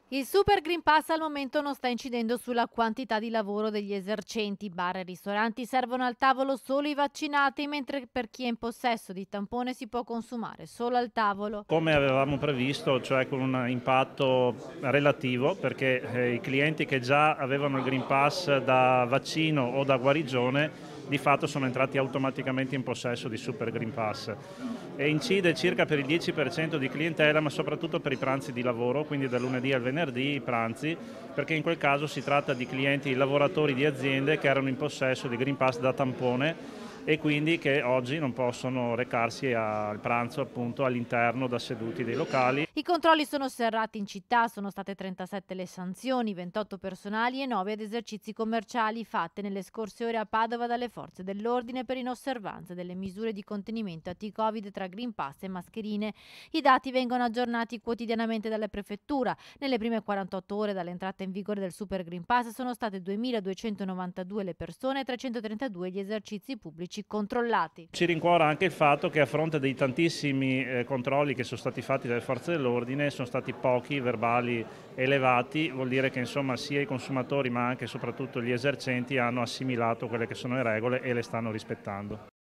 Il Super Green Pass al momento non sta incidendo sulla quantità di lavoro degli esercenti. Bar e ristoranti servono al tavolo solo i vaccinati, mentre per chi è in possesso di tampone si può consumare solo al tavolo. Come avevamo previsto, cioè con un impatto relativo, perché i clienti che già avevano il Green Pass da vaccino o da guarigione di fatto sono entrati automaticamente in possesso di Super Green Pass e incide circa per il 10% di clientela, ma soprattutto per i pranzi di lavoro, quindi dal lunedì al venerdì i pranzi, perché in quel caso si tratta di clienti lavoratori di aziende che erano in possesso di Green Pass da tampone e quindi che oggi non possono recarsi al pranzo appunto all'interno da seduti dei locali. I controlli sono serrati in città, sono state 37 le sanzioni, 28 personali e 9 ad esercizi commerciali fatte nelle scorse ore a Padova dalle forze dell'ordine per inosservanza delle misure di contenimento anti-Covid tra Green Pass e mascherine. I dati vengono aggiornati quotidianamente dalle prefetture. Nelle prime 48 ore dall'entrata in vigore del Super Green Pass sono state 2.292 le persone e 332 gli esercizi pubblici controllati. Ci rincuora anche il fatto che a fronte dei tantissimi controlli che sono stati fatti dalle forze dell'ordine sono stati pochi verbali elevati, vuol dire che insomma sia i consumatori ma anche e soprattutto gli esercenti hanno assimilato quelle che sono le regole e le stanno rispettando.